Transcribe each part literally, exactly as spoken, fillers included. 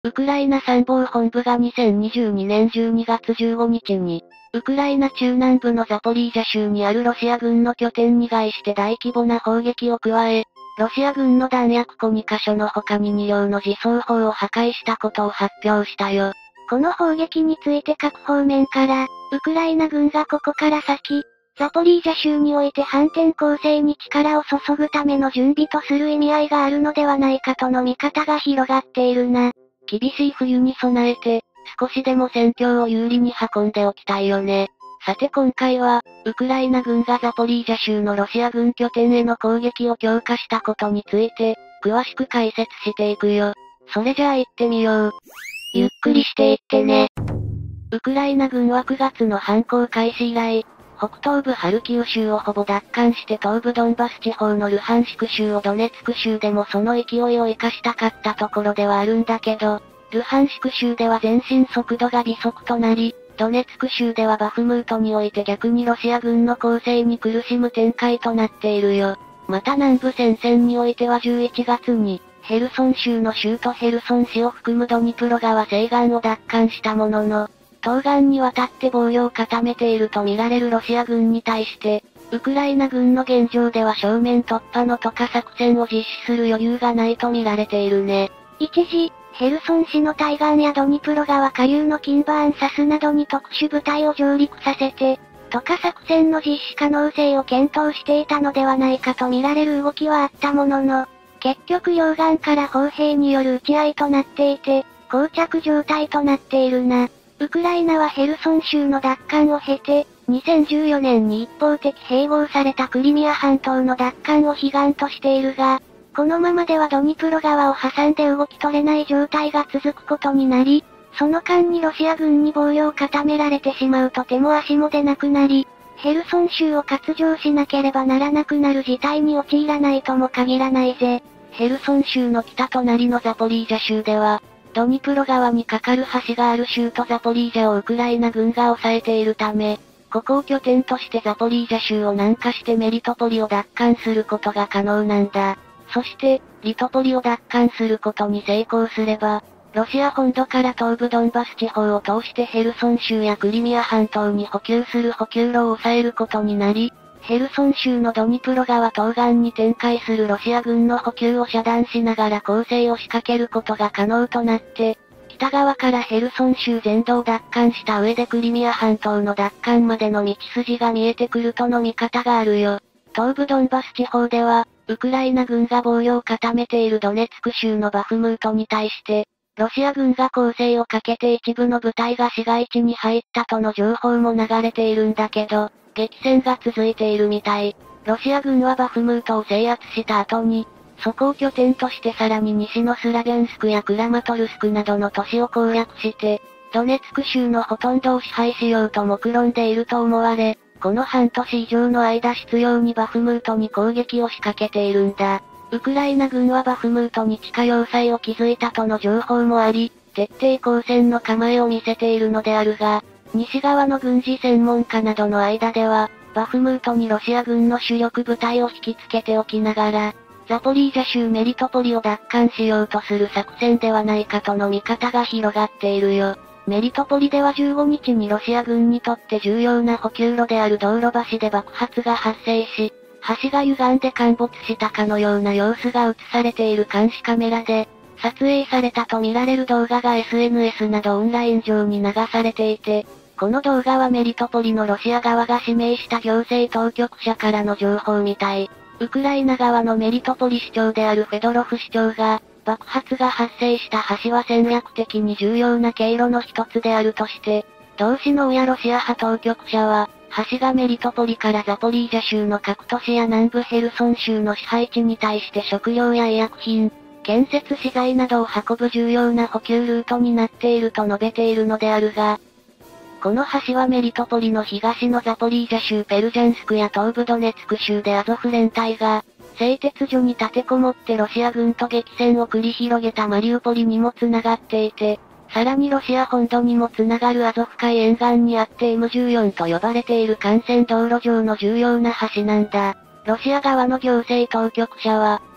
ウクライナ参謀本部がにせんにじゅうにねんじゅうにがつじゅうごにちに、ウクライナ中南部のザポリージャ州にあるロシア軍の拠点に外して大規模な砲撃を加え、ロシア軍の弾薬庫にかしょの他ににりょうの自走砲を破壊したことを発表したよ。 この砲撃について各方面から、ウクライナ軍がここから先、ザポリージャ州において反転攻勢に力を注ぐための準備とする意味合いがあるのではないかとの見方が広がっているな。 厳しい冬に備えて、少しでも戦況を有利に運んでおきたいよね。さて今回は、ウクライナ軍がザポリージャ州のロシア軍拠点への攻撃を強化したことについて、詳しく解説していくよ。それじゃあ行ってみよう。 ゆっくりしていってね。 ウクライナ軍はくがつの反攻開始以来、北東部ハルキウ州をほぼ奪還して東部ドンバス地方のルハンシク州をドネツク州でもその勢いを生かしたかったところではあるんだけど、ルハンシク州では前進速度が微速となり、ドネツク州ではバフムートにおいて逆にロシア軍の攻勢に苦しむ展開となっているよ。また南部戦線においてはじゅういちがつに、ヘルソン州の州都ヘルソン市を含むドニプロ川西岸を奪還したものの、東岸にわたって防御を固めていると見られるロシア軍に対して、ウクライナ軍の現状では正面突破の渡河作戦を実施する余裕がないと見られているね。 一時、ヘルソン市の対岸やドニプロ川下流のキンバーンサスなどに特殊部隊を上陸させて、渡河作戦の実施可能性を検討していたのではないかと見られる動きはあったものの、結局両岸から砲兵による撃ち合いとなっていて、膠着状態となっているな。ウクライナはヘルソン州の奪還を経て、にせんじゅうよねんに一方的併合されたクリミア半島の奪還を悲願としているが、このままではドニプロ川を挟んで動き取れない状態が続くことになり、その間にロシア軍に防御を固められてしまうと手も足も出なくなり、ヘルソン州を割譲しなければならなくなる事態に陥らないとも限らないぜ。 ヘルソン州の北隣のザポリージャ州では、ドニプロ川に架かる橋がある州とザポリージャをウクライナ軍が抑えているため、ここを拠点としてザポリージャ州を南下してメリトポリを奪還することが可能なんだ。そして、リトポリを奪還することに成功すれば、ロシア本土から東部ドンバス地方を通してヘルソン州やクリミア半島に補給する補給路を抑えることになり、ヘルソン州のドニプロ川東岸に展開するロシア軍の補給を遮断しながら攻勢を仕掛けることが可能となって、北側からヘルソン州全土を奪還した上でクリミア半島の奪還までの道筋が見えてくるとの見方があるよ。東部ドンバス地方では、ウクライナ軍が防御を固めているドネツク州のバフムートに対して、ロシア軍が攻勢をかけて一部の部隊が市街地に入ったとの情報も流れているんだけど、激戦が続いているみたい。ロシア軍はバフムートを制圧した後に、そこを拠点としてさらに西のスラビャンスクやクラマトルスクなどの都市を攻略して、ドネツク州のほとんどを支配しようと目論んでいると思われ、この半年以上の間執拗にバフムートに攻撃を仕掛けているんだ。ウクライナ軍はバフムートに地下要塞を築いたとの情報もあり、徹底抗戦の構えを見せているのであるが、西側の軍事専門家などの間では、バフムートにロシア軍の主力部隊を引きつけておきながら、ザポリージャ州メリトポリを奪還しようとする作戦ではないかとの見方が広がっているよ。メリトポリではじゅうごにちにロシア軍にとって重要な補給路である道路橋で爆発が発生し、橋が歪んで陥没したかのような様子が映されている監視カメラで、撮影されたとみられる動画が エスエヌエス などオンライン上に流されていて、この動画はメリトポリのロシア側が指名した行政当局者からの情報みたい。ウクライナ側のメリトポリ市長であるフェドロフ市長が、爆発が発生した橋は戦略的に重要な経路の一つであるとして、同市の親ロシア派当局者は、橋がメリトポリからザポリージャ州の各都市や南部ヘルソン州の支配地に対して食料や医薬品、建設資材などを運ぶ重要な補給ルートになっていると述べているのであるが、この橋はメリトポリの東のザポリージャ州ペルジャンスクや東部ドネツク州でアゾフ連隊が、製鉄所に立てこもってロシア軍と激戦を繰り広げたマリウポリにも繋がっていて、さらにロシア本土にも繋がるアゾフ海沿岸にあって エムじゅうよん と呼ばれている幹線道路上の重要な橋なんだ。ロシア側の行政当局者は、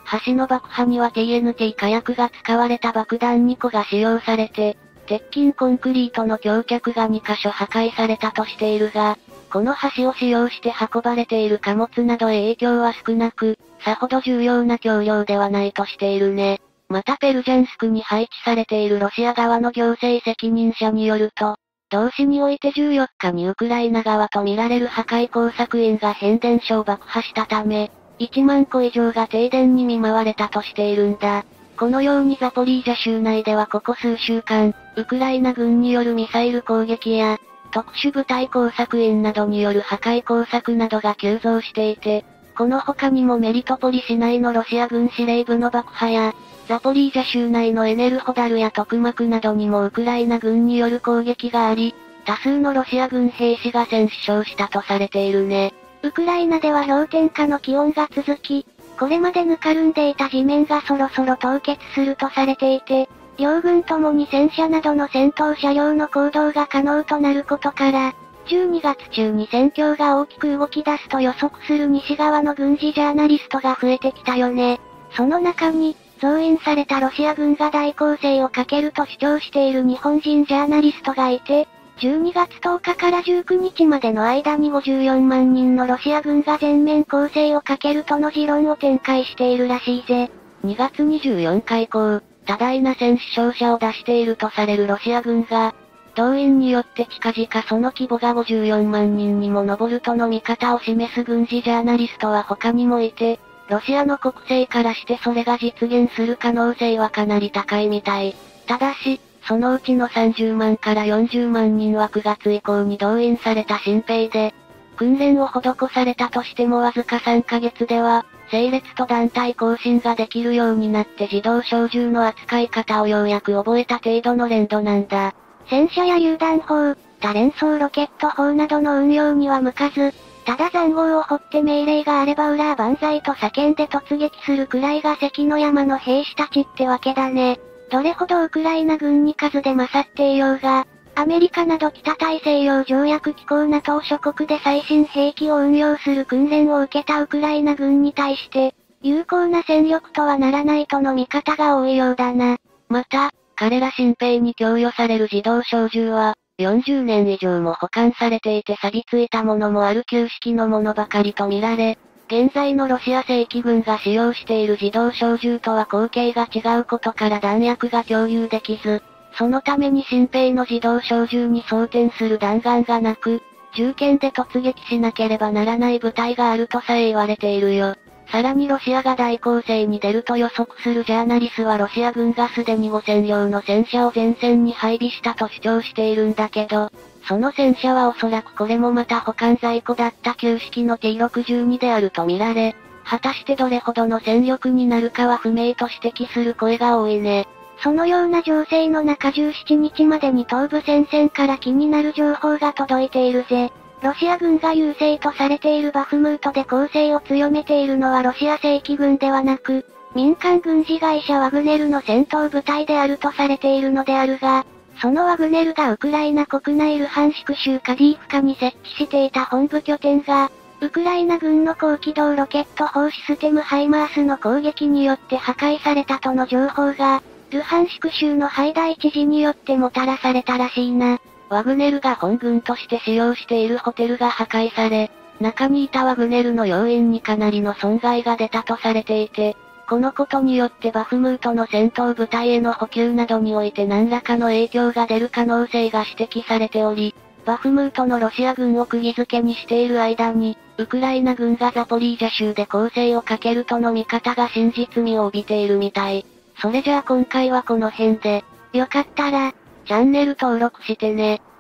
橋の爆破には ティーエヌティー 火薬が使われた爆弾にこが使用されて、鉄筋コンクリートの橋脚がにかしょ破壊されたとしているが、この橋を使用して運ばれている貨物などへ影響は少なく、さほど重要な橋梁ではないとしているね。またペルジャンスクに配置されているロシア側の行政責任者によると、同市においてじゅうよっかにウクライナ側と見られる破壊工作員が変電所を爆破したため、いちまんこ以上が停電に見舞われたとしているんだ。このようにザポリージャ州内ではここ数週間、ウクライナ軍によるミサイル攻撃や、特殊部隊工作員などによる破壊工作などが急増していて、この他にもメリトポリ市内のロシア軍司令部の爆破や、ザポリージャ州内のエネルホダルやトクマクなどにもウクライナ軍による攻撃があり、多数のロシア軍兵士が戦死傷したとされているね。 ウクライナでは氷点下の気温が続き、これまでぬかるんでいた地面がそろそろ凍結するとされていて、両軍ともに戦車などの戦闘車両の行動が可能となることから、じゅうにがつ中に戦況が大きく動き出すと予測する西側の軍事ジャーナリストが増えてきたよね。その中に、増員されたロシア軍が大攻勢をかけると主張している日本人ジャーナリストがいて、じゅうにがつとおかからじゅうくにちまでの間にごじゅうよんまんにんのロシア軍が全面攻勢をかけるとの持論を展開しているらしいぜ。 にがつにじゅうよっか以降、多大な戦死傷者を出しているとされるロシア軍が、動員によって近々その規模がごじゅうよんまんにんにも上るとの見方を示す軍事ジャーナリストは他にもいて、ロシアの国政からしてそれが実現する可能性はかなり高いみたい。ただし、そのうちのさんじゅうまんからよんじゅうまんにんはくがつ以降に動員された新兵で、訓練を施されたとしてもわずかさんかげつでは、整列と団体行進ができるようになって自動小銃の扱い方をようやく覚えた程度の連動なんだ。 戦車や榴弾砲、多連装ロケット砲などの運用には向かず、ただ塹壕を掘って命令があれば裏万歳と叫んで突撃するくらいが関の山の兵士たちってわけだね。どれほどウクライナ軍に数で勝っていようが、アメリカなど北大西洋条約機構 ナトー 諸国で最新兵器を運用する訓練を受けたウクライナ軍に対して、有効な戦力とはならないとの見方が多いようだな。 また、彼ら新兵に供与される自動小銃は、よんじゅうねん以上も保管されていて錆びついたものもある旧式のものばかりと見られ、現在のロシア正規軍が使用している自動小銃とは口径が違うことから弾薬が共有できず、そのために新兵の自動小銃に装填する弾丸がなく、銃剣で突撃しなければならない部隊があるとさえ言われているよ。さらにロシアが大攻勢に出ると予測するジャーナリスはロシア軍がすでにごせんりょうの戦車を前線に配備したと主張しているんだけど、その戦車はおそらくこれもまた保管在庫だった旧式の ティーろくじゅうに であると見られ、果たしてどれほどの戦力になるかは不明と指摘する声が多いね。 そのような情勢の中じゅうしちにちまでに東部戦線から気になる情報が届いているぜ。ロシア軍が優勢とされているバフムートで攻勢を強めているのはロシア正規軍ではなく、民間軍事会社ワグネルの戦闘部隊であるとされているのであるが、そのワグネルがウクライナ国内ルハンシク州カディーフカに設置していた本部拠点が、ウクライナ軍の高機動ロケット砲システムハイマースの攻撃によって破壊されたとの情報が、ルハンシク州のハイダイ知事によってもたらされたらしいな。 ワグネルが本軍として使用しているホテルが破壊され、中にいたワグネルの要員にかなりの損害が出たとされていて、このことによってバフムートの戦闘部隊への補給などにおいて何らかの影響が出る可能性が指摘されており、バフムートのロシア軍を釘付けにしている間に、ウクライナ軍がザポリージャ州で攻勢をかけるとの見方が真実味を帯びているみたい。それじゃあ今回はこの辺で、 よかったら、 チャンネル登録してね。